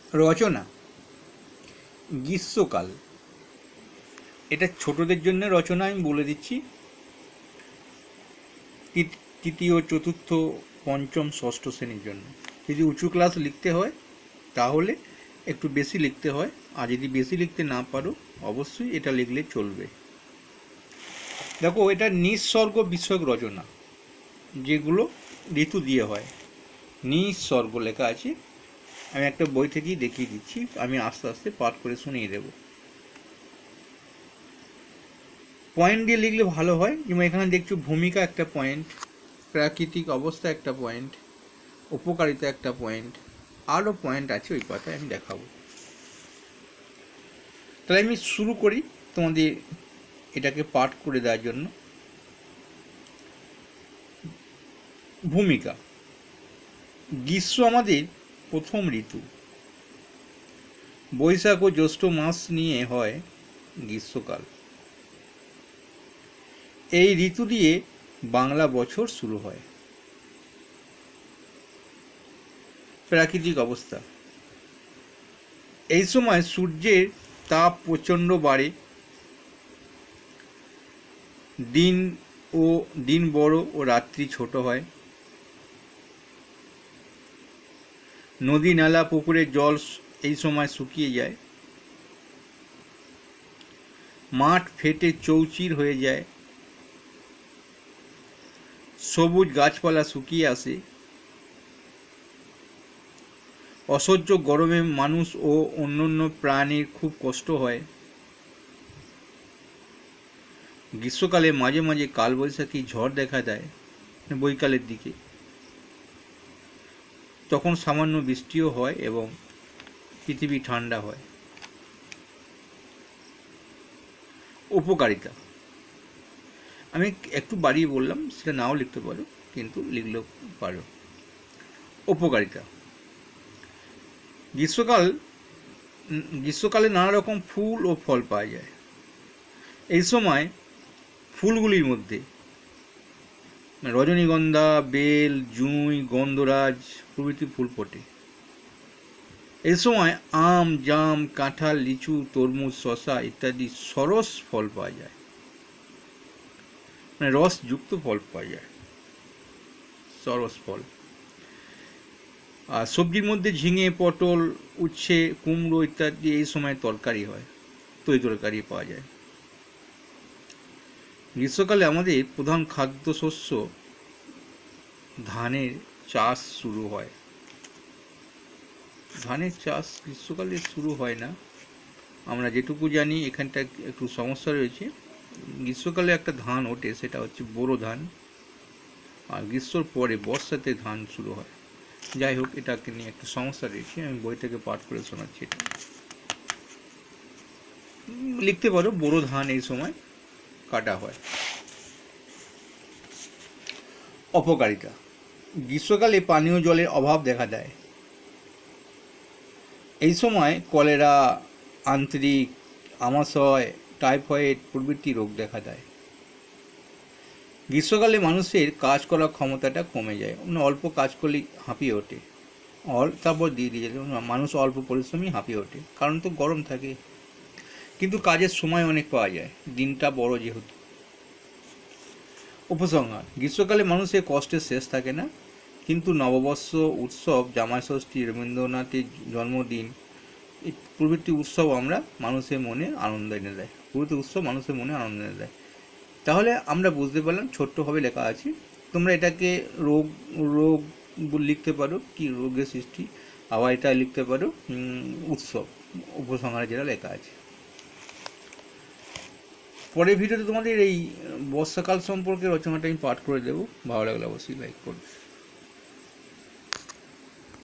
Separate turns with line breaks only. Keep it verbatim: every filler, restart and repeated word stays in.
রচনা গ্রীষ্মকাল, এটা ছোটদের জন্য রচনা। আমি বলে দিচ্ছি, তৃতীয়, চতুর্থ, পঞ্চম, ষষ্ঠ শ্রেণীর জন্য। যদি উঁচু ক্লাস লিখতে হয় তাহলে একটু বেশি লিখতে হয়, আর যদি বেশি লিখতে না পারো অবশ্যই এটা লিখলে চলবে। দেখো, এটা নিঃসর্গ বিষয়ক রচনা, যেগুলো ঋতু দিয়ে হয়। নিঃসর্গ লেখা আছে, আমি একটা বই থেকেই দেখিয়ে দিচ্ছি, আমি আস্তে আস্তে পাঠ করে শুনিয়ে দেব। পয়েন্ট দিয়ে লিখলে ভালো হয়, যেমন এখানে দেখছো ভূমিকা একটা পয়েন্ট, প্রাকৃতিক অবস্থা একটা পয়েন্ট, উপকারিতা একটা পয়েন্ট, আরও পয়েন্ট আছে, ওই কথায় আমি দেখাবো। তাহলে আমি শুরু করি তোমাদের এটাকে পাঠ করে দেওয়ার জন্য। ভূমিকা। গ্রীষ্ম আমাদের প্রথম ঋতু। বৈশাখ ও জ্যৈষ্ঠ মাস নিয়ে হয় গ্রীষ্মকাল। এই ঋতু দিয়ে বাংলা বছর শুরু হয়। প্রাকৃতিক অবস্থা। এই সময় সূর্যের তাপ প্রচণ্ড বাড়ে, দিন ও দিন বড় ও রাত্রি ছোট হয়। নদী নালা পুকুরের জল এই সময় শুকিয়ে যায়। মাঠ ফেটে চৌচির হয়ে যায়। সবুজ গাছপালা শুকিয়ে আসে। অসহ্য গরমে মানুষ ও অন্যান্য প্রাণীর খুব কষ্ট হয়। গ্রীষ্মকালে মাঝে মাঝে কালবৈশাখী ঝড় দেখা দেয় বৈকালের দিকে, তখন সামান্য বৃষ্টিও হয় এবং পৃথিবী ঠান্ডা হয়। উপকারিতা। আমি একটু বাড়িয়ে বললাম, সেটা নাও লিখতে পারো, কিন্তু লিখলেও পারো। উপকারিতা। গ্রীষ্মকাল গ্রীষ্মকালে নানা রকম ফুল ও ফল পাওয়া যায়। এই সময় ফুলগুলির মধ্যে রজনীগন্ধা, বেল, জুঁই, গন্ধরাজ প্রভৃতি ফুল ফোটে। এই সময় আম, জাম, কাঁঠাল, লিচু, তরমুজ, শশা ইত্যাদি সরস ফল পাওয়া যায়, মানে রসযুক্ত ফল পাওয়া যায়, সরস ফল। আর সবজির মধ্যে ঝিঙে, পটল, উচ্ছে, কুমড়ো ইত্যাদি এই সময় তরকারি হয়, তরি তরকারি পাওয়া যায়। গ্রীষ্মকালে আমাদের প্রধান খাদ্যশস্য ধানের চাষ শুরু হয়। ধানের চাষ গ্রীষ্মকালে শুরু হয় না, আমরা যেটুকু জানি। এখানটা একটু সমস্যা রয়েছে। গ্রীষ্মকালে একটা ধান ওঠে, সেটা হচ্ছে বোরো ধান, আর গ্রীষ্মর পরে বর্ষাতে ধান শুরু হয়। যাই হোক, এটাকে নিয়ে একটা সমস্যা রয়েছে, আমি বই থেকে পাঠ করে শোনাচ্ছি। এটা লিখতে পারো, বোরো ধান এই সময় কাটা হয়। অপকারিতা। গ্রীষ্মকালে পানীয় জলের অভাব দেখা দেয়। এই সময় কলেরা, আন্ত্রিক, আমাশয়, টাইফয়েড প্রভৃতি রোগ দেখা দেয়। গ্রীষ্মকালে মানুষের কাজ করার ক্ষমতাটা কমে যায়, মানে অল্প কাজ করলেই হাঁপিয়ে ওঠে। অল তারপর দিয়ে দিয়ে মানুষ অল্প পরিশ্রমী হাঁপিয়ে ওঠে, কারণ তো গরম থাকে, কিন্তু কাজের সময় অনেক পাওয়া যায়, দিনটা বড় যেহেতু। উপসংহার। গ্রীষ্মকালে মানুষের কষ্টের শেষ থাকে না, কিন্তু নববর্ষ, উৎসব, জামাই ষষ্ঠী, রবীন্দ্রনাথের জন্মদিন এই প্রভৃতি উৎসব আমরা মানুষের মনে আনন্দ এনে দেয় প্রভৃতি উৎসব মানুষের মনে আনন্দ এনে দেয়। তাহলে আমরা বুঝতে পারলাম, ছোট্টভাবে লেখা আছে। তোমরা এটাকে রোগ রোগ লিখতে পারো, কি রোগের সৃষ্টি, আবার এটা লিখতে পারো উৎসব, উপসংহারে যেটা লেখা আছে। পরের ভিডিওতে তোমাদের এই বর্ষাকাল সম্পর্কে রচনাটা আমি পাঠ করে দেবো। ভালো লাগলে অবশ্যই লাইক করবে।